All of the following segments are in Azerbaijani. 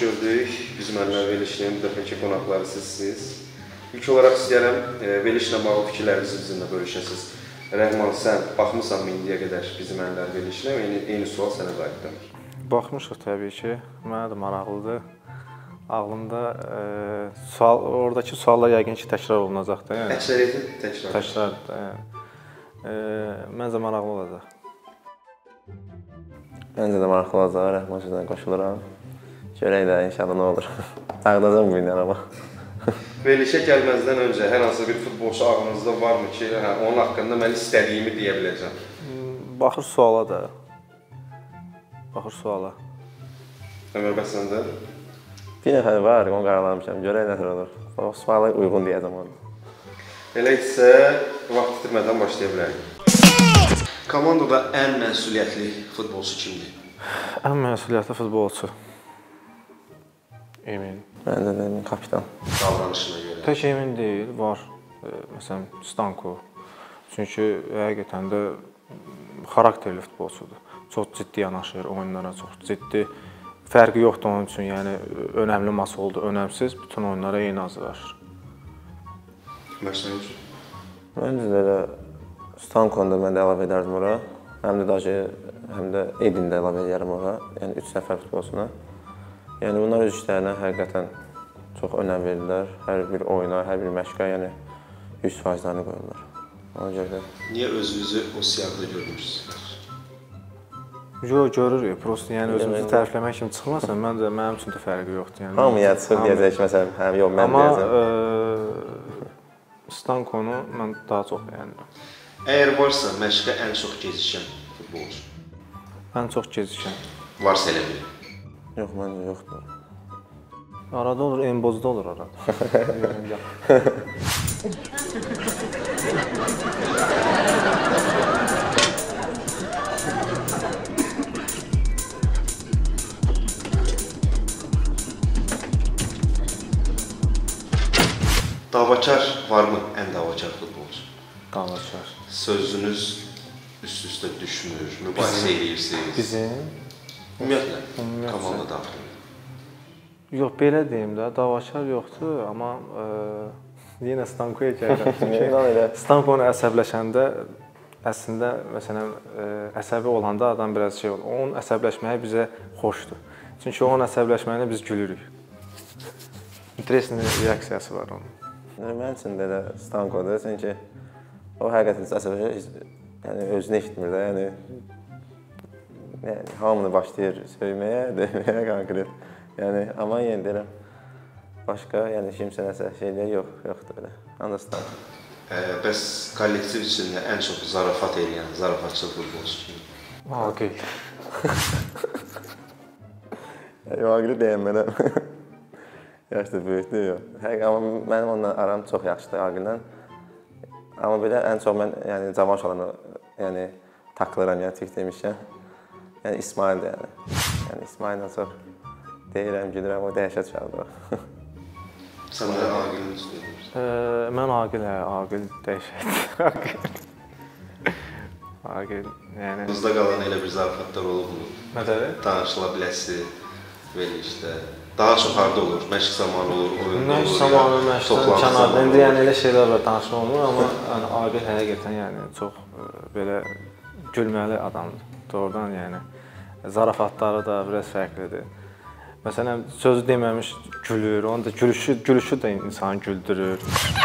gördük. Biz mənimlə verilişinin bu dəfəki qonaqları sizsiniz. İlk olaraq istəyərəm verilişlə bağlı fikirlərinizi bizimlə bölüşəsiniz. Rəhman, sən baxmısan mı indiyə qədər bizim əllər verilişinə? Eyni sual sənə qayıtdım. Baxmışıq təbii ki. Mənə də maraqlıdır. Ağlımda oradakı suallar yəqin ki, təkrar olunacaq da. Yəni. Əksəriyyəti təkrar. Təkrardır da, yəni. Məncə maraqlı olacaq. Məncə də maraqlı olacaq, Rəhman sözünə qoşuluram. Görək də, inşallah nə olur. Dağıdacaq bu günlər amma. Verilişə gəlməzdən öncə hər hansı bir futbolçu ağlınızda varmı ki, onun haqqında mən istədiyimi deyə biləcəm? Baxır suala da. Baxır suala. Ömər, bəs səndə? Bir nəfər var, onu qaralamışam. Görək nə olur. O suala uyğun deyəcəm onu. Elə isə vaxt itirmədən başlaya bilərik. Komandada ən məsuliyyətli futbolçu kimdir? Ən məsuliyyətli futbolçu. Emin. Məncə də Emin kapitan. Davranışına görə. Tək Emin deyil, var. Məsələn, Stanko. Çünki həqiqətən də xarakterli futbolçudur. Çox ciddi yanaşır oyunlara, çox ciddi. Fərqi yoxdur onun üçün, yəni önəmli masa oldu, önəmsiz bütün oyunlara eyni hazırlaşır. Məşqlər? Məncə də elə Stankonu da mən də əlavə edərdim ora. Həm də Edin də əlavə edərəm ora. Yəni 3 nəfər futbolçuna. Yəni bunlar öz işlərinə həqiqətən çox önəm verirlər. Hər bir oyuna, hər bir məşqə, yəni 100%-lərini qoyurlar. Ona görə də. Niyə özünüzü o siyahıda görmürsünüz? Yox, görürük. Prosta yəni özümüzü tərifləmək kimi çıxmasın, məncə mənim üçün də fərqi yoxdur. Yəni hamıya çıxıb deyəcək ki, məsələn, həm yox mən deyəcəm. Amma Stankonu mən daha çox bəyənirəm. Əgər varsa məşqə ən çox gecikən futbolçu? Ən çox gecikən. Varsa elə bir. Yox, məncə yoxdur. Arada olur, embozda olur arada. Davakar varmı ən davakar futbolçu? Davakar. Sözünüz üst-üstə düşmür, mübahisə edirsiniz. Bizim? Ümumiyyətlə, komanda daxilində. Yox, belə deyim də, davakar yoxdur, amma yenə Stankoya gəlirəm. Çünki Stankonu əsəbləşəndə, əslində, məsələn, əsəbi olanda adam biraz şey olur. Onun əsəbləşməyi bizə xoşdur. Çünki onun əsəbləşməyinə biz gülürük. İnteresli reaksiyası var onun. Mənim üçün də Stankodur, çünki o həqiqətən əsəbləşir, yəni özünü eşitmir də, yəni hamını başlayır söyməyə, deməyə konkret. Yəni, amma yenə deyirəm, başqa, yəni kimsə nəsə şeylər yoxdur elə, ancaq Stanko. Bəs kollektiv içində ən çox zarafat edən, zarafatçı futbolçu kimi? Aqil. Aqil deyəmərəm. Yaşdır, böyükdür, yox. Amma mənim onunla aram çox yaxşıdır Aqillə. Amma belə ən çox mən cavan uşaqlarla takılıram, tük demişkən. Yəni İsmaildir, yəni İsmaillə çox deyirəm, gülürəm, o dəhşət uşaqdır. Sən də Aqilin üstüdür. Mən Aqil dəhşət. Aqil, yəni... Bizdə qalan elə bir zarafatlar olubmu? Nədir? Danışıla biləsi, verilişdə. Daha çox harda olur? Məşq zamanı olur, oyunda olur, məşq zamanı, məşqdən kənarda. İndi yəni elə şeylər var, danışma olmur, amma Aqil həqiqətən yəni çox belə gülməli adamdır. Doğrudan yəni zarafatları da biraz fərqlidir. Məsələn, sözü deməmiş gülür, onun da gülüşü də insanı güldürür.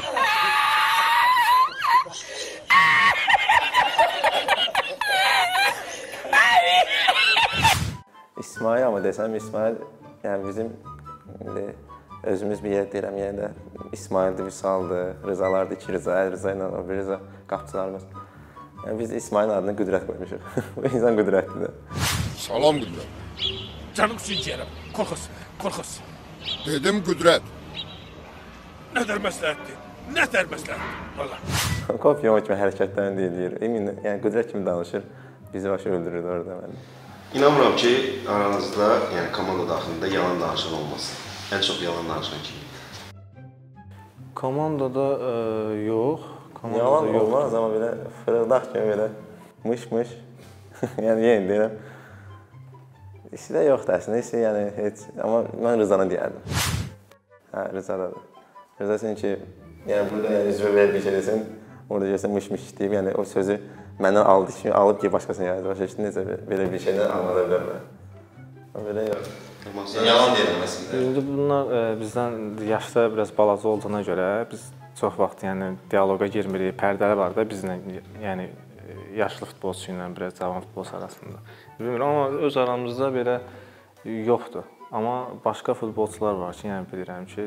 İsmail amma desəm, İsmail yəni bizim özümüz bir yer deyirəm, yəni də İsmaildir, Vüsaldır, Rızalardır, 2 Rıza, Əl Rıza ilə o bir Rıza qapçılarımız. Yəni biz İsmailin adını Qüdrət qoymuşuq. Bu insan qüdrətlidir. Salam Qüdrət. Canım süncəyərəm, qorxuz. Dedim Qüdrət. Nədər məsləhətdir, nədər məsləhətdir, valla. Kopyama kimi hərəkətlərini deyir. Emin, yəni Qüdrət kimi danışır, bizi başı öldürür orada mənim. İnanmıram ki, aranızda, yəni komanda daxilində yalan danışan olmasın. Ən çox yalan danışan kimdir? Komandada yox. Yalan olmaz, amma belə fırıldaq kimi belə mış-mış. Yəni yenə deyirəm, İşi də yoxdur əslində, işi yəni heç, amma mən Rızana deyərdim. Hə, Rızadadır. Rıza çünki, yəni burada yəni üzvə verib bir şey desən, orada gəlsən mış-mış deyib, yəni o sözü məndən aldı ki, alıb ki, başqasına yazdı. Başqa ki, necə belə bir şeydən anlada bilər mən. Belə yox. Yalan deyirəm əslində. İndi bunlar bizdən yaşda biraz balaca olduğuna görə biz çox vaxt yəni dialoqa girmirik, pərdəli var da bizlə, yəni yaşlı futbolçu ilə biraz cavan futbolçu arasında. Bilmirəm, amma öz aramızda belə yoxdur. Amma başqa futbolçular var ki, yəni bilirəm ki,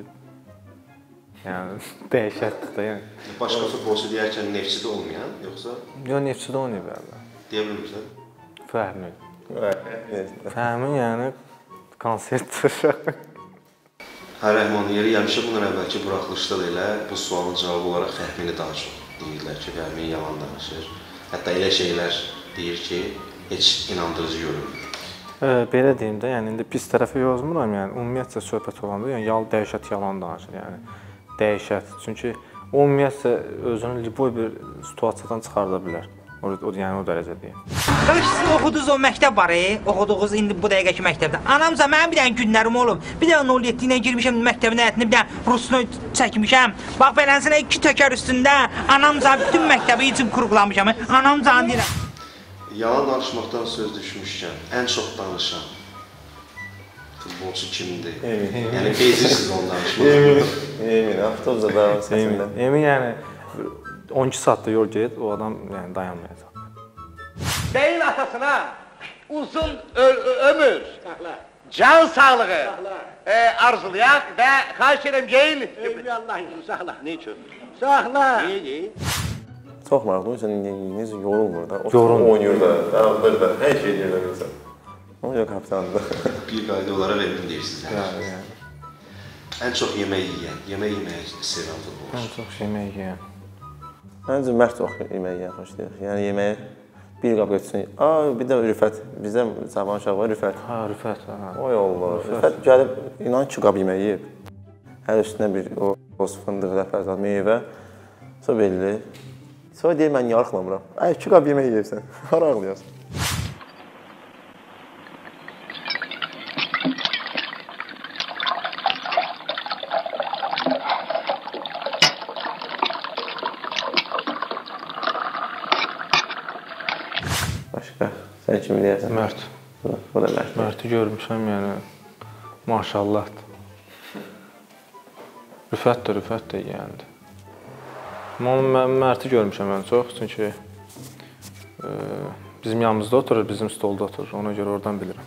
yəni dəhşətdir də, yəni. Başqa futbolçu deyərkən Neftçidə olmayan, yoxsa? Yox, Neftçidə oynayıb əvvəl. Deyə bilmirsən? Fəhmi. Fəhmi yəni konsertdir. Hə, Rəhman, yeri gəlmişə bundan əvvəlki buraxılışda da elə bu sualın cavabı olaraq Fəhmini daha çox deyirlər ki, Fəhmi yalan danışır. Hətta elə şeylər deyir ki, heç inandırıcı görünmür. Belə deyim də, yəni indi pis tərəfi yozmuram, yəni ümumiyyətcə söhbət olanda, yəni dəhşət yalan danışır, yəni dəhşət. Çünki o ümumiyyətcə özünü liboy bir situasiyadan çıxarda bilər. Yəni o dərəcə deyim. Qardaş, siz oxudunuz o məktəb var, oxuduğunuz indi bu dəqiqəki məktəbdə. Anamca mənim bir dənə günlərim olub. Bir dənə 07 ilə girmişəm məktəbin həyətində, bir dənə rusunu çəkmişəm. Bax belənsinə 2 təkər üstündə anamca bütün məktəbi üçün kurqulamışam. Anamca deyirəm. Yalan danışmaqdan söz düşmüşkən, ən çox danışan futbolçu kimdir? Yəni bezirsiniz onu danışmağa. Emin, avtobusda davam səsində. Emin yəni 12 saatda yol get, o adam yəni dayanmayacaq. Beyin atasına uzun ömür, can sağlığı arzulayaq və xahiş edirəm geyin. Allah üçün, sağla. Ne üçün? Sağla. Çox maraqlı, necə yorulmur da. Yorulmur. Oynayır da, dağılır da, hər şey edir də insan. Ona görə kapitandır. Bir qayda olaraq emin deyirsiniz. Ən çox yemək yeyən, yemək yeməyi sevən futbolçu. Ən çox yemək yeyən. Məncə Mərd çox yemək yeyən xoşlayır. Yəni yeməyi bir qab götürsün. Bir də Rüfət, bizdə cavan uşaq var, Rüfət. Hə, Rüfət, hə. Oy Allah, Rüfət gəlib, inan 2 qab yemək yeyib. Hər üstünə bir o fındıq, rəfəzat, meyvə. Sonra belli. Sonra deyir, mən niyə arxlamıram? 2 qab yemək yeyibsən, hara ağlayasın? Başqa, sən kimi deyərsən? Mərd. Bu da Mərd. Mərdi görmüşəm, yəni maşallahdır. Rüfət də yeyəndir. Amma mən Mərdi görmüşəm ən çox, çünki bizim yanımızda oturur, bizim stolda oturur. Ona görə oradan bilirəm.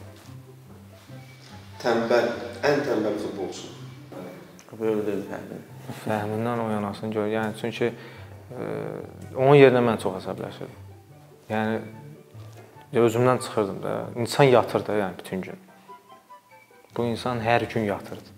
Tənbəl, ən tənbəl futbolçu. Böyüdür Fəhmin. Fəhmindən o yanasını gör. Yəni çünki onun yerinə mən çox əsəbləşirdim. Yəni özümdən çıxırdım da. İnsan yatır da, yəni bütün gün. Bu insan hər gün yatırdı.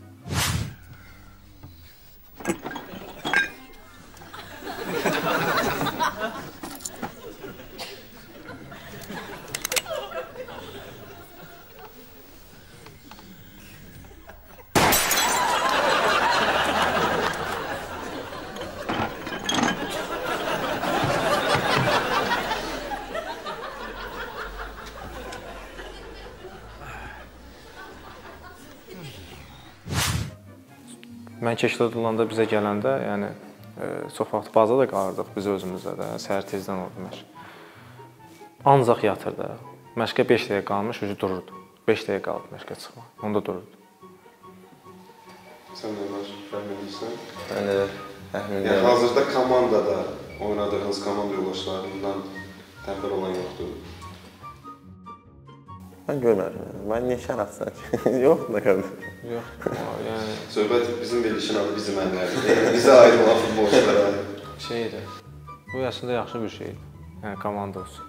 Mən Keşidə olanda bizə gələndə, yəni çox vaxt bazada qalırdıq biz özümüzdə də, səhər tezdən oldu məşq. Ancaq yatırdı. Məşqə 5 dəqiqə qalmış, dururdu. 5 dəqiqə qalıb məşqə çıxmaq. Onda dururdu. Sən də Fəhmin deyirsən? Mən də Fəhmin Yəni hazırda komandada oynadığınız komanda yoldaşlarından tənbəl olan yoxdur. Mən görmədim. Mən niyə şər atsın ki? Yoxdur da qardaş. Yox, yəni Söhbət bizim verilişin adı bizim əllərdir. Bizə aid olan futbolçulara şeydir. Bu əslində yaxşı bir şeydir. Yəni komanda olsun.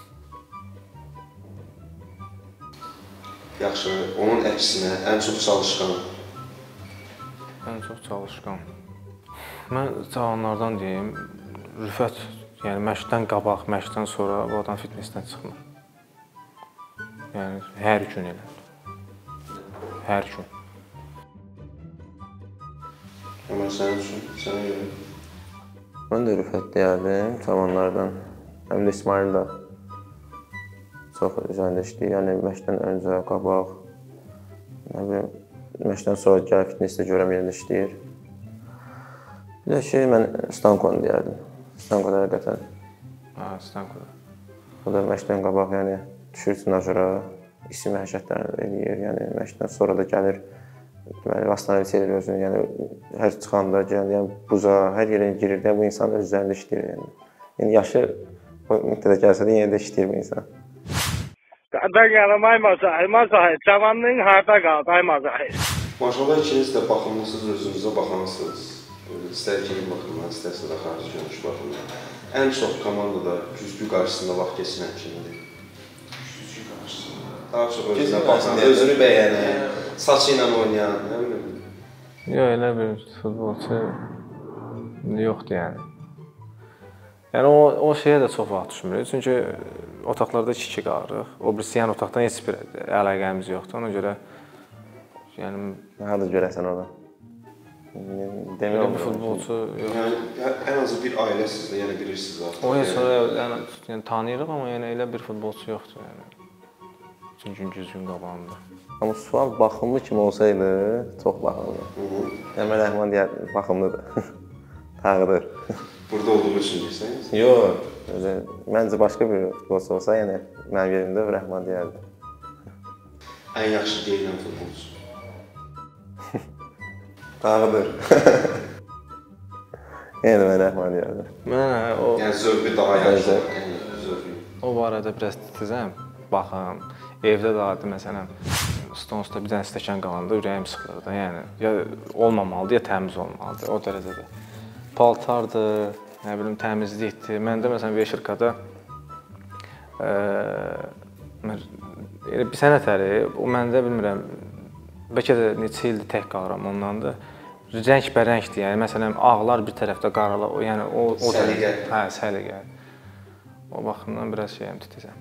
yaxşı, onun əksinə ən çox çalışqan. Ən çox çalışqan. Mən cavanlardan deyim, Rüfət, yəni məşqdən qabaq, məşqdən sonra bu adam fitnessdən çıxmır. Yəni hər gün elə. Hər gün. Amma sənin üçün, sənə görə. Mən də Rüfət deyərdim, cavanlardan. Həm də İsmail da çox üzərində işləyir. Yəni məşqdən öncə, qabaq, nə bilim, məşqdən sonra gəlib fitnessdə görəm yerində işləyir. Bir də ki, mən Stankonu deyərdim. Stankoda həqiqətən. Stankoda. O da məşqdən qabaq, yəni düşür sinajora, isim hərəkətlərini eləyir. Yəni məşqdən sonra da gəlir, deməli, vastanavit edir özünü. Yəni hər çıxanda, yəni buza, hər yerə girir də bu insan öz üzərində işləyir. Yəni yaşı o müddətə gəlsə də yenə də işləyir bu insan. Qarda gələm ay Mazahir, cavanlığın harda qaldı ay Mazahir? Maşallah ikiniz də baxımlısınız, özünüzə baxansınız. İstər geyim baxımdan, istərsə də xarici görünüş baxımdan. Ən çox komandada güzgü qarşısında vaxt keçirən kimdir? Güzgü qarşısında? Daha çox özünə baxan, özünü bəyənən, saçı ilə oynayan, nə bilim? Yox, elə bir futbolçu yoxdur yəni. Yəni o şeyə də çox vaxt düşmürük. Çünki otaqlarda 2 qalırıq. O birisi yəni otaqdan heç bir əlaqəmiz yoxdur. Ona görə yəni harda görəsən orada? Demək bir futbolçu yox. Yəni ən azı bir ailəsiz də yəni bilirsiniz artıq. O sonra yəni tanıyırıq amma yəni elə bir futbolçu yoxdur yəni. Çünki gün qabağında. Amma sual baxımlı kim olsaydı, çox baxımlı. Əmər Rəhman deyər baxımlıdır. Tağıdır. Burada olduğu üçün deyirsiniz? Yox, məncə başqa bir futbolçu olsa, yəni mənim yerimdə Rəhman deyərdi. Ən yaxşı geyinən futbolçu? Tağıdır. Yəni mən Rəhman deyərdi. Mən o yəni zövqü daha yaxşı, zövqü. O barədə biraz titizəm. Baxın, evdə də adi məsələn stonsda bir dənə stəkan qalanda ürəyim sıxılır da. Yəni ya olmamalıdır, ya təmiz olmalıdır o dərəcədə. Paltardır, nə bilim təmizlikdir. Məndə məsələn Veşirkada bir sənətəri, o məndə bilmirəm, bəlkə də neçə ildir tək qalıram ondandır. Rəngbərəngdir, yəni məsələn ağlar bir tərəfdə, qaralar, yəni o səliqə. Hə, səliqə. O baxımdan biraz şeyəm titizəm.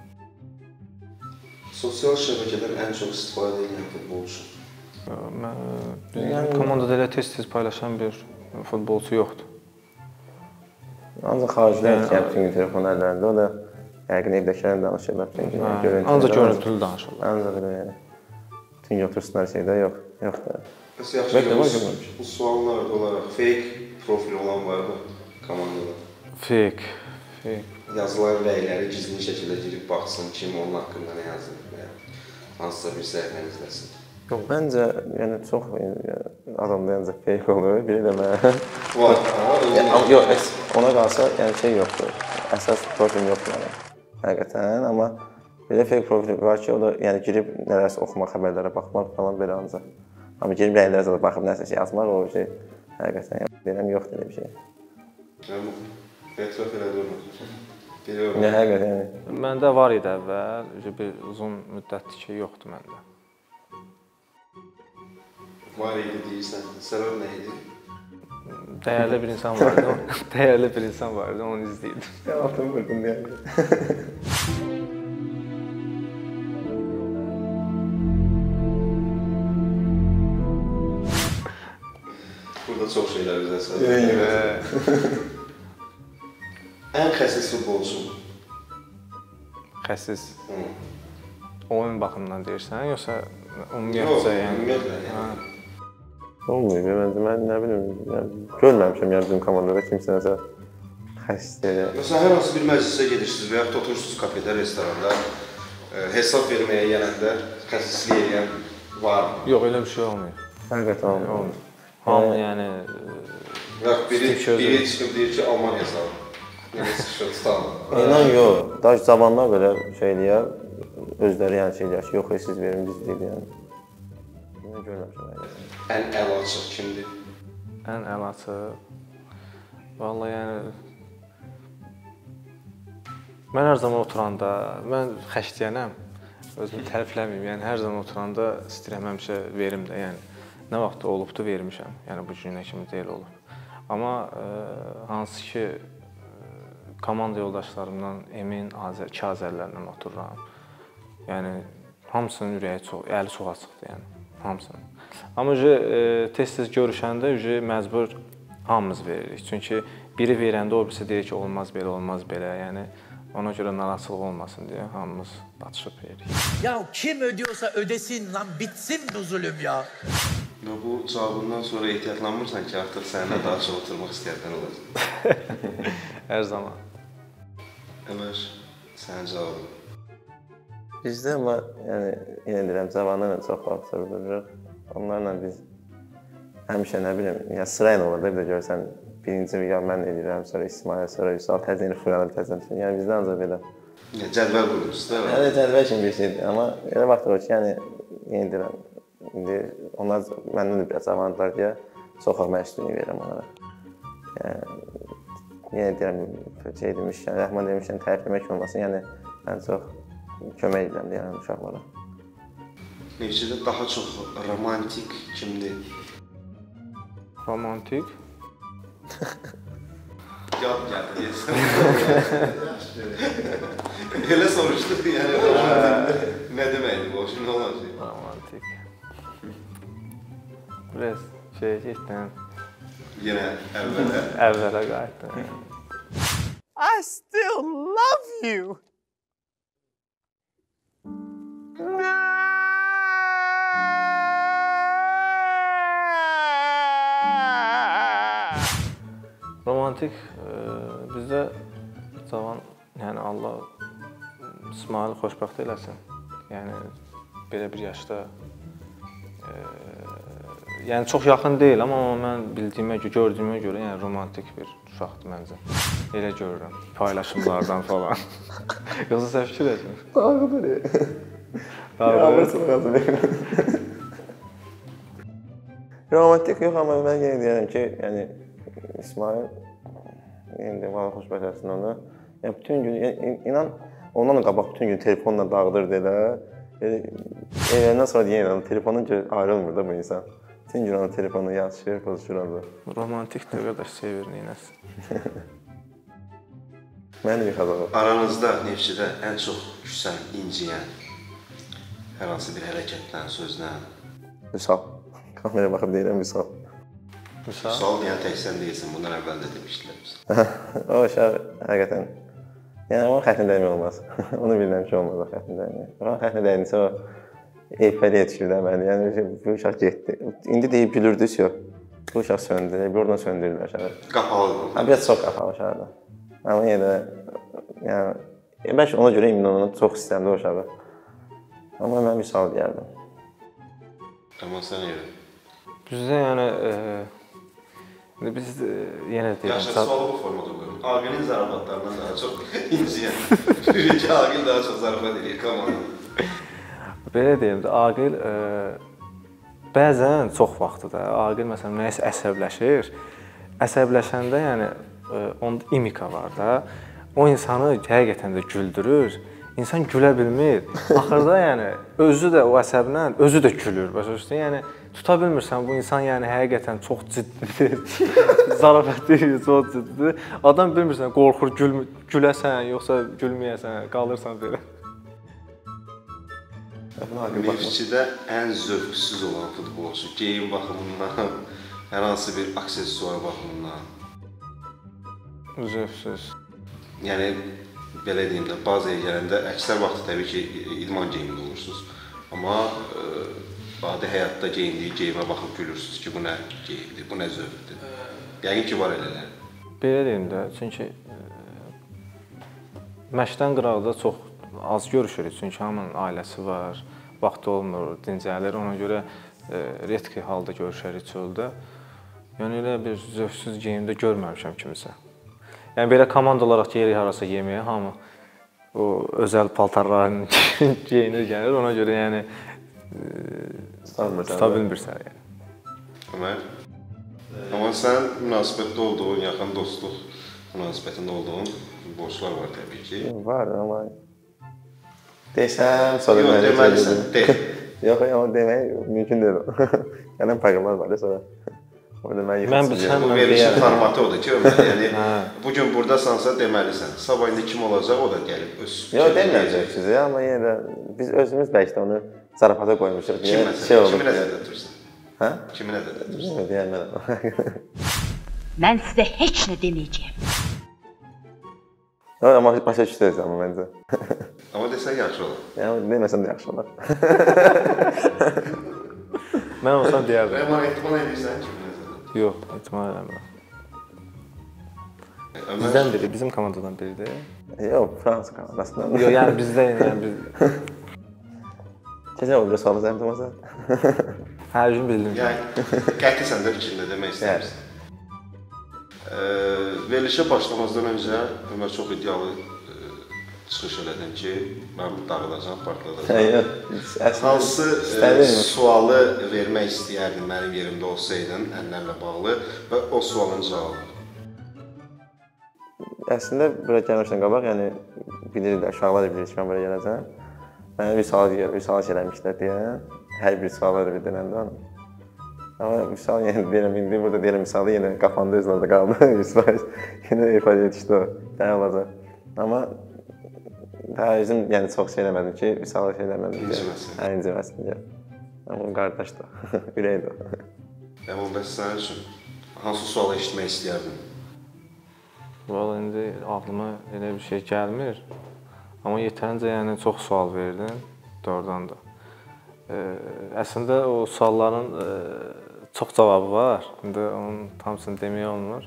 Sosial şəbəkədən ən çox istifadə edən futbolçu? Yəni komandada elə tez-tez paylaşan bir futbolçu yoxdur. Ancaq xaricdən bütün telefon əllərində, o da yəqin evdəkilərin danışırlar. Ancaq görüntülü danışırlar. Ancaq elə yəni. Bütün götürsünlər şeydə yoxdur. Bəs yaxşı, bu suallar olaraq fake profil olan var mı komandada? Fake. Yazılan rəyləri gizli şəkildə girib baxsın, kim onun haqqında nə yazır və hansısa bir səhifə izləsin. Yox, məncə, yəni çox adamda yəni fake olur, biri də mən. Var. Yox, ona qalsa yəni şey yoxdur. Əsas profil yoxdur mənim. Həqiqətən, amma belə fake profil var ki, o da yəni girib nələrsə oxumaq, xəbərlərə baxmaq falan belə ancaq. Amma girib rəylərə də baxıb nəsə şey yazmaq, o şey həqiqətən deyirəm yoxdur elə bir şey. Etiraf elədir mi? Nə həqiqətən yəni. Məndə var idi əvvəl, bir uzun müddətdir ki, yoxdur məndə. Var idi deyirsən, səbəb nə idi? Dəyərli bir insan var idi, onu izləyirdim. Altın vurdum deyəndə. Burada çox şeylər bizə söyləyir. Ən xəsis futbolçu? Xəsis? Oyun baxımından deyirsən, yoxsa ümumiyyətcə yəni? Ümumiyyətlə. Olmuyor, mən nə bilim, görməmişəm yəni bizim komandada kimsə nəsə xəsis deyir. Məsələn, hər hansı bir məclisə gedirsiniz və yaxud oturursunuz kafedə, restoranda, hesab verməyə gələndə xəsislik edən varmı? Yox, elə bir şey olmuyor. Həqiqətən olmuyor. Hamı yəni... Biri çıxıb deyir ki, Alman hesabı. Yəni çıxışır, tutalım. İnan yox, daha zamanlar belə şey eləyər, özləri yəni şey eləyər ki, yox, siz verin, biz deyil yəni. Mən görməmişəm. Ən əlaçıq kimdir? Ən əlaçıq? Vallahi yəni... Mən hər zaman oturanda, mən xəşdiyənəm, özümü tərifləməyim, yəni hər zaman oturanda istəyirəm həmişə verim də, yəni nə vaxt olubdu vermişəm, yəni bu günə kimi deyil olub. Amma hansı ki komanda yoldaşlarımdan Emin, iki Azərlərlə otururam. Yəni hamısının ürəyi çox, əli çox açıqdır yəni, hamısının. Amma tez-tez görüşəndə məcbur hamımız veririk. Çünki biri verəndə o birisi deyir ki, olmaz belə, olmaz belə. Yəni Ona görə narahatlıq olmasın deyə hamımız batışıb yerik. Ya kim ödüyorsa ödesin lan, bitsin bu zulüm ya. Bu cavabından sonra ehtiyatlanmırsan ki, artıq səninlə daha çox oturmaq istəyərdən olacaq. Hər zaman. Ömər, sənin cavabın. Bizdə amma, yəni, yenə deyirəm, cavanlarla çox vaxt sürdürürük. Onlarla biz həmişə, nə bilim, yəni sırayla olur da, bir də görsən, birinci ya mən edirəm, sonra İsmail, sonra Yusuf, təzəni fırlanır, təzəni. Yəni bizdə ancaq belə. Cədvəl qurmuşsun, değil mi? Yəni cədvəl kimi bir şeydir, amma elə vaxt olur ki, yəni, yenə deyirəm, indi onlar məndən də biraz avantlar deyə çox mən üstünlük verirəm onlara. Yəni, yenə deyirəm, şey demişkən, Rəhman demişkən, tərifləmək olmasın, yəni mən çox kömək edirəm deyirəm uşaqlara. Neftçidə daha çox romantik kimdir? Romantik? Cavab gəldi deyəsən. Elə soruşdu, yəni nə deməkdir bu, şimdi olacaq? Romantik. Biraz şey getdən. Yenə əvvələ. Əvvələ qayıtdım. I still love you. Romantik bizdə cavan, yəni Allah İsmail xoşbəxt eləsin. Yəni belə bir yaşda yəni çox yaxın deyil, amma mən bildiyimə, gördüyümə görə yəni romantik bir uşaqdır məncə. Elə görürəm paylaşımlardan falan. Yoxsa sən fikir edirsən? Dağıdır. Dağıdır. Romantik yox, amma mən yenə deyirəm ki, yəni İsmail indi valla xoşbəxt eləsin onu. Yəni bütün gün inan ondan da qabaq bütün gün telefonla dağıdırdı elə. Evləndən sonra deyirəm telefonun ayrılmır da bu insan. Bütün gün onun telefonu yazışır, pozuşur orada. Romantikdir qardaş, sevir neynəsin. Mən də yıxadığım. Aranızda Neftçidə ən çox küsən, inciyən hər hansı bir hərəkətdən, sözdən? Vüsal. Kameraya baxıb deyirəm Vüsal. Vüsal deyən tək sən deyilsin, bundan əvvəl də demişdilər biz. O uşaq həqiqətən, yəni onun xətrinə dəymək olmaz. Onu bilirəm ki, olmaz o xətrinə dəymək. Onun xətrinə dəyinsə o Eyfəli yetişir də məni, yəni bu uşaq getdi. İndi deyib gülürdüz yox, bu uşaq söndü, bir oradan söndürülür aşağı. Qapalıdır. Biraz çox qapalı aşağıda. Amma yenə də, yəni, bəlkə ona görə onu çox istəyirəm də o uşağı. Amma mən Vüsal deyərdim. Amma sən elə. Bizdə yəni, biz yenə deyirəm. Yaşar, sualı bu formada qoyurum. Aqilin zarafatlarından daha çox inciyən. Çünki Aqil daha çox zarafat edir komanda. Belə deyim də, Aqil bəzən çox vaxtı da, Aqil məsələn nəyisə əsəbləşir. Əsəbləşəndə yəni onda imika var da. O insanı həqiqətən də güldürür. İnsan gülə bilmir. Axırda yəni özü də o əsəblə özü də gülür. Başa düşdün? Yəni tuta bilmirsən bu insan yəni həqiqətən çox ciddidir. Zarafat edir, çox ciddidir. Adam bilmirsən qorxur güləsən yoxsa gülməyəsən, qalırsan belə. Neftçidə ən zövqsüz olan futbolçu, geyim baxımından, hər hansı bir aksesuar baxımından. Zövqsüz. Yəni belə deyim də, bazaya gələndə əksər vaxt təbii ki, idman geyimində olursunuz. Amma adi həyatda geyindiyi geyimə baxıb gülürsünüz ki, bu nə geyimdir, bu nə zövqdür. Yəqin ki, var elələr. Belə deyim də, çünki məşqdən qıraqda çox az görüşürük, çünki hamının ailəsi var, vaxtı olmur, dincəlir, ona görə retki halda görüşərik çöldə. Yəni elə bir zövqsüz geyimdə görməmişəm kimisə. Yəni belə komanda olaraq gedirik harasa yeməyə, hamı o özəl paltarlarını geyinir gəlir, ona görə yəni tuta bilmirsən yəni. Ömər, amma sən münasibətdə olduğun, yaxın dostluq münasibətində olduğun borçlar var təbii ki. Var, amma desəm, sonra yox, deməlisən, de. Yox, amma demək mümkün deyil. Yəni proqramlar var da sonra. Mən bilsəm, bu verilişin formatı odur ki, Ömər, yəni bugün buradasansa deməlisən. Sabah indi kim olacaq, o da gəlib öz yox, deməyəcək sizi, amma yenə də biz özümüz bəlkə də onu zarafata qoymuşuq. Kim məsələn, kimi nəzərdə tutursan? Hə? Kimi nəzərdə tutursan? Yox, deyəmərəm. Mən sizə heç nə deməyəcəyəm. Amma başa düşdünüz amma məncə. Amma desən yaxşı olar. Yəni deməsən də yaxşı olar. Mən olsam deyərdim. Rəhman ehtimal edirsən ki, məsələn? Yox, ehtimal eləmirəm. Bizdən biri, bizim komandadan biridir. Yox, Fransa komandasından. Yox, yəni bizdə, yəni biz... Keçən oldu, sualı zəhmətəməsən. Hər gün bildim. Yəni, qətisən də fikrində demək istəmirsən. Verilişə başlamazdan öncə Ömər çox iddialı çıxış elədin ki, mən dağılacam, partladacam. Hansı sualı vermək istəyərdin mənim yerimdə olsaydın, ənlərlə bağlı və o sualın cavabı? Əslində, bura gəlmişdən qabaq, yəni bilirlər, uşaqlar da bilir ki, mən bura gələcəm. Mənə Vüsal eləmişlər deyə, hər bir sualları bildirəndə onu. Amma Vüsal yəni deyirəm, indi burada deyirəm Vüsalı yenə qafanda özünə də qaldı, 100%. Yenə ifadəyə düşdü o, dəyə olacaq. Amma daha özüm yəni çox şey eləmədim ki, Vüsalı şey eləmədim ki. İnciməsin. Hə, inciməsin deyə. Amma o qardaşdır, ürəkdir o. Əmən, bəs sənin üçün hansı sualı eşitmək istəyərdin? Valla indi ağlıma elə bir şey gəlmir. Amma yetərincə yəni çox sual verdin, doğrudan da. Əslində o sualların çox cavabı var. İndi onun hamısını demək olmur.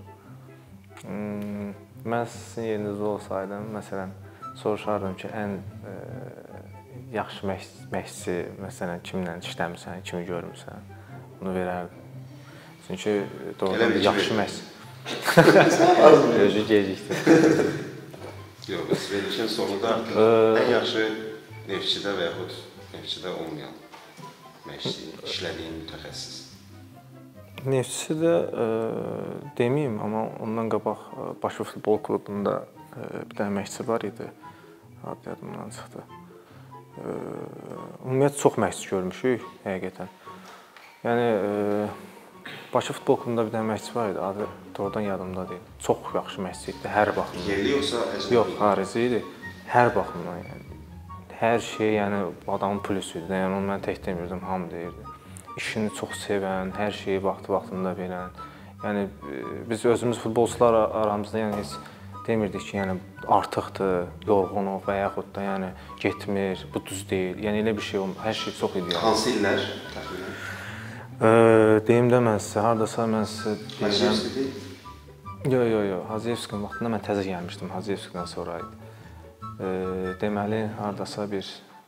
Mən sizin yerinizdə olsaydım, məsələn, soruşardım ki, ən yaxşı məşqçi, məsələn, kimlə işləmirsən, kimi görmürsən, bunu verərdim. Çünki doğrudan da yaxşı məşqçi. Özü gecikdi. Yox, bəs verilişin sonunda ən yaxşı Neftçidə və yaxud Neftçidə olmayan məşqçi, işlədiyin mütəxəssis. Neftçidə deməyim, amma ondan qabaq Bakı Futbol Klubunda bir dənə məşqçi var idi. Adı yadımdan çıxdı. Ümumiyyətlə çox məşqçi görmüşük həqiqətən. Yəni Bakı Futbol Klubunda bir dənə məşqçi var idi. Adı doğrudan yadımda deyil. Çox yaxşı məşqçi idi hər baxımdan. Yerli yoxsa əcnəbi? Yox, xarici idi. Hər baxımdan yəni. Hər şey yəni adamın plusu idi. Yəni onu mən tək demirdim, hamı deyirdi. İşini çox sevən, hər şeyi vaxtında verən. Yəni biz özümüz futbolçular aramızda yəni heç demirdik ki, yəni artıqdır, yorğunuq və yaxud da yəni getmir, bu düz deyil. Yəni elə bir şey olmur. Hər şey çox ideal. Hansı illər təxminən? Deyim də mən sizə, hardasa mən sizə deyirəm. Hacıyevski deyil? Yox. Hacıyevskinin vaxtında mən təzə gəlmişdim. Hacıyevskidən sonra idi. Deməli, hardasa bir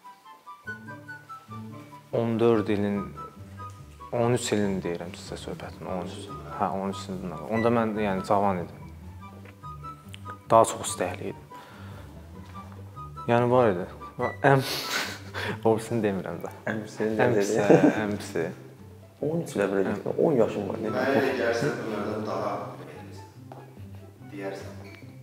14 ilin, 13 ilin deyirəm sizə söhbətin, 13. Hə, 13 ilin. Onda mən yəni cavan idim. Daha çox istəkli idim. Yəni var idi. Obisini demirəm də. Əmsi. 13 ilə belə deyirəm, 10 yaşım var. Mənə elə gəlsən, bunlardan daha deyərsən.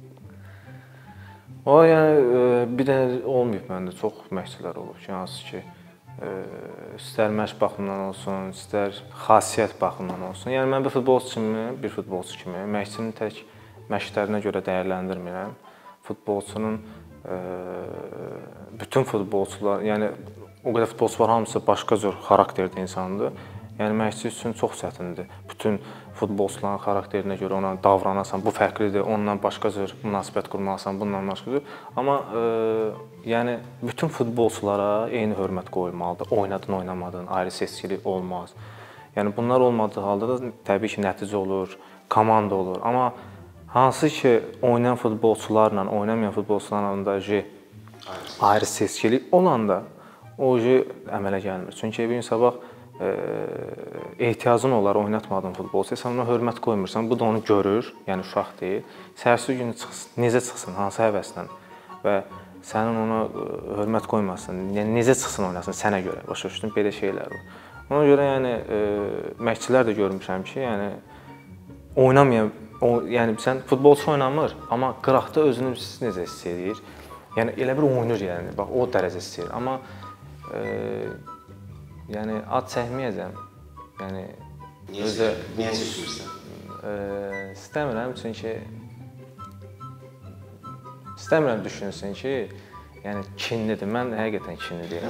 O, yəni, bir dənə olmayıb məndə, çox məşqçilər olub ki, hansı ki, istər məşq baxımından olsun, istər xasiyyət baxımından olsun. Yəni, mən bir futbolçu kimi, məşqçinin tək məşqlərinə görə dəyərləndirmirəm. Futbolçunun, bütün futbolçular, yəni, o qədər futbolçu var, hamısı başqa cür xarakterdə insandır. Yəni, məşqçi üçün çox çətindir. Bütün futbolçuların xarakterinə görə ona davranasan, bu fərqlidir, onunla başqa cür münasibət qurmalısan, bununla başqa cür. Amma yəni, bütün futbolçulara eyni hörmət qoyulmalıdır. Oynadın, oynamadın, ayrı seçkilik olmaz. Yəni, bunlar olmadığı halda da təbii ki, nəticə olur, komanda olur. Amma hansı ki, oynayan futbolçularla, oynamayan futbolçularla arasında ayrı seçkilik olanda o əmələ gəlmir. Çünki bir gün sabah ehtiyacın olar, oynatmadığın futbolçuya, sən ona hörmət qoymursan, bu da onu görür, yəni uşaq deyil. Səhərsi günü necə çıxsın, hansı həvəslə və sənin ona hörmət qoymasın, yəni necə çıxsın oynasın sənə görə, başa düşdün, belə şeylər var. Ona görə yəni məşqçilər də görmüşəm ki, yəni oynamayan, yəni sən futbolçu oynamır, amma qıraqda özünü necə hiss edir, yəni elə bir oynur yəni, bax o dərəcə hiss edir, amma yəni ad çəkməyəcəm. Yəni niyə çəkmirsən? İstəmirəm, çünki istəmirəm düşünsün ki, yəni kinlidir. Mən həqiqətən kinli deyiləm.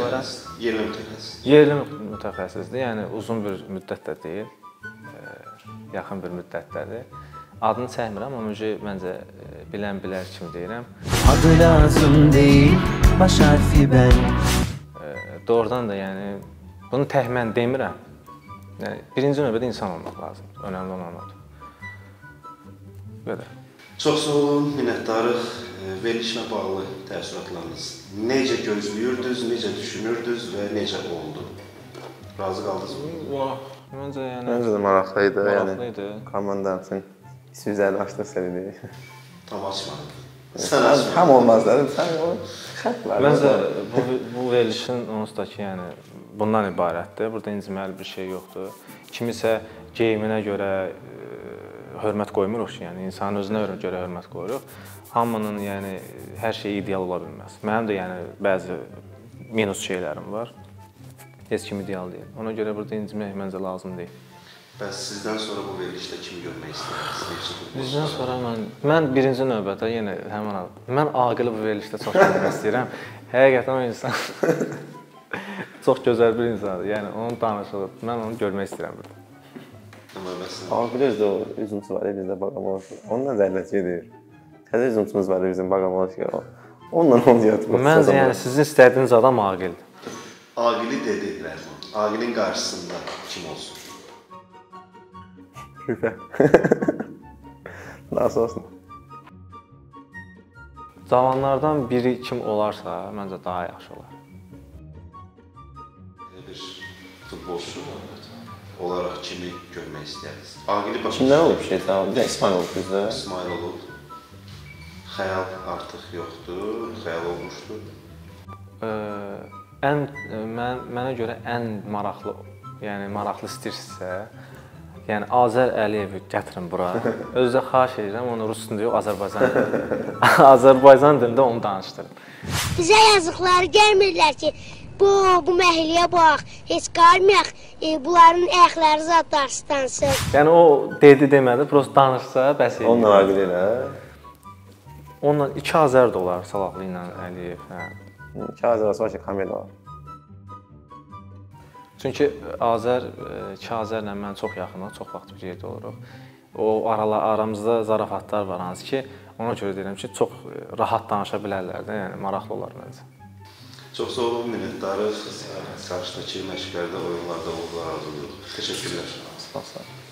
Yerli mütəxəssisdir. Yəni uzun bir müddət də deyil. Yaxın bir müddətdədir. Adını çəkmirəm, amma məncə bilən bilər kimi deyirəm. Adı lazım değil, baş harfi ben. Doğrudan da yəni bunu tək mən demirəm. Yəni birinci növbədə insan olmaq lazımdır. Önəmli olan odur. Belə. Çox sağ olun, minnətdarıq. Verilişlə bağlı təəssüratlarınız. Necə gözləyirdiniz, necə düşünürdünüz və necə oldu? Razı qaldınızmı? Məncə də maraqlıydı. Maraqlıydı. Yəni komandanın sözləri açdıq sevindik. Tam açmadım. Sən açmadın. Tam olmazdı. Sən o xətt var. Məncə bu verilişin onsuz da ki, yəni bundan ibarətdir. Burada inciməli bir şey yoxdur. Kimisə geyiminə görə hörmət qoymuruq ki, yəni insanın özünə görə hörmət qoyuruq. Hamının yəni hər şey ideal ola bilməz. Mənim də yəni bəzi minus şeylərim var. Heç kim ideal deyil. Ona görə burada incimək məncə lazım deyil. Bəs sizdən sonra bu verilişdə kimi görmək istəyirsiniz? Bizdən sonra mən birinci növbədə yenə həmin mən Aqili bu verilişdə çox görmək istəyirəm. Həqiqətən o insan çox gözəl bir insandır. Yəni onun danışığı, mən onu görmək istəyirəm burada. Aqil özdə o üzümçü var ya bizdə Baqamovski. Onunla zərrəcikdir. Təzə üzümçümüz var bizim Baqamovski. Onunla onu yatırıq. Məncə yəni sizin istədiyiniz adam Aqildir. Aqili dedi Rəhman. Aqilin qarşısında kim olsun? Şübhə. Nasıl olsun? Cavanlardan biri kim olarsa, məncə daha yaxşı olar. Bir futbolçu olaraq kimi görmək istəyirsiniz? Aqili başa Kimdən olub şey? Bir də İsmail olub bizdə. İsmail olub. Xəyal artıq yoxdur, xəyal olmuşdur. Mənə görə ən maraqlı, yəni maraqlı istəyirsinizsə, yəni Azər Əliyevi gətirin bura. Özdə xahiş edirəm, onu rus dilində yox, Azərbaycan dilində. Azərbaycan dilində onu danışdırın. Bizə yazıqları gəlmirlər ki, bu məhəlləyə bax, heç qalmayaq, bunların ayaqları zad daşlansın. Yəni o dedi demədi, prosta danışsa bəs edir. Onunla Aqili ilə. Onunla 2 Azər də olar Salahlı ilə Əliyev, hə. 2 Azər var ki, Kamil var. Çünki iki Azərlə mən çox yaxınıq, çox vaxt bir yerdə oluruq. O aramızda zarafatlar var hansı ki, ona görə deyirəm ki, çox rahat danışa bilərlər də, yəni maraqlı olar məncə. Çox sağ olun, minnətdarıq. Qarşıdakı məşqlərdə, oyunlarda oldular, arzulayırıq. Təşəkkürlər. Sağ olun.